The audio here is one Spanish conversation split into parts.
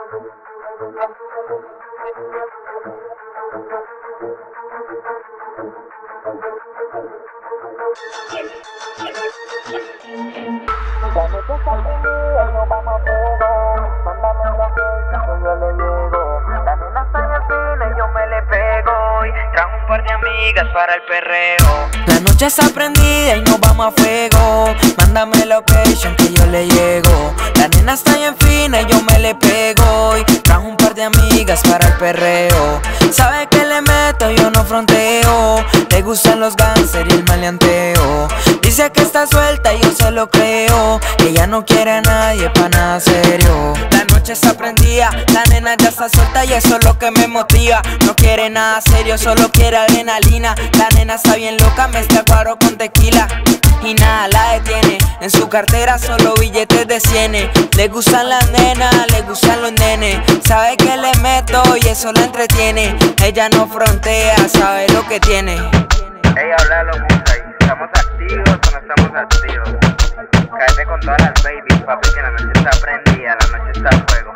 La noche está prendida y nos vamos a fuego. Mándame un location que yo le llego. La nena está en el cine y yo me le pego. Y trajo un par de amigas para el perreo. La noche está prendida y nos vamos a fuego. Mándame location que yo le llego. La nena está en fina y yo me le pego. Y trajo un par de amigas para el perreo. Sabe que le meto, yo no fronteo. Le gustan los gánster y el maleanteo. Dice que está suelta y yo se lo creo. Ella no quiere a nadie pa' nada serio. La noche está prendida, la nena ya está suelta y eso es lo que me motiva. No quiere nada serio, solo quiere adrenalina. La nena está bien loca, mezcla guaro con tequila y nada la detiene. En su cartera solo billetes de 100. Le gustan las nenas, le gustan los nenes. Sabe que le meto y eso la entretiene. Ella no frontea, sabe lo que tiene. Ey, háblalo, puta, ¿estamos activos o no estamos activos? Cállate con todas las babies, papi, que la noche está prendida, la noche está a fuego.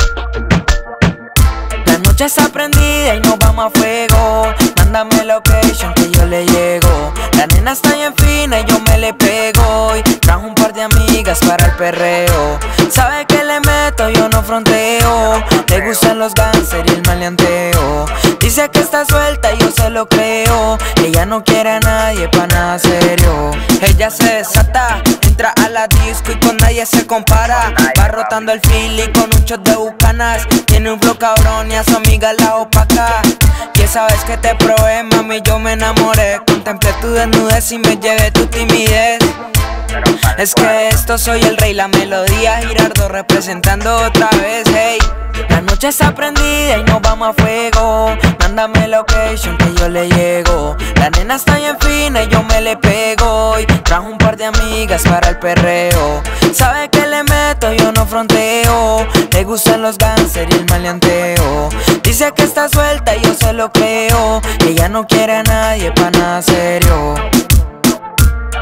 La noche está prendida y nos vamos a fuego. Mándame location que yo le llego. La nena está bien fina y yo me le pego. Y trajo un par de amigas para el perreo. Sabe que le meto, yo no fronteo. Le gustan los gánster y el maleanteo. Dice que está suelta y yo se lo creo. Ella no quiere a nadie pa' nada serio. Ella se desata, entra a la disco y con nadie se compara. Va rotando el Philly con un shot de bucanas. Tiene un flow cabrón y a su amiga la opaca. Y esa vez que te probé, mami, yo me enamoré. Contemplé tu desnudez y me llevé tu timidez. Es que esto soy el rey, la melodía Girardo representando otra vez, hey. La noche está prendida y nos vamos a fuego. Mándame location que yo le llego. La nena está bien fina y yo me le pego. Y trajo un par de amigas para el perreo. Sabe que le meto, yo no fronteo. Le gustan los gánster y el maleanteo. Dice que está suelta y yo se lo creo. Ella no quiere a nadie pa' nada serio.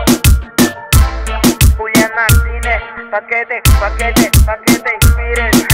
Julián Martínez, pa' que te inspires.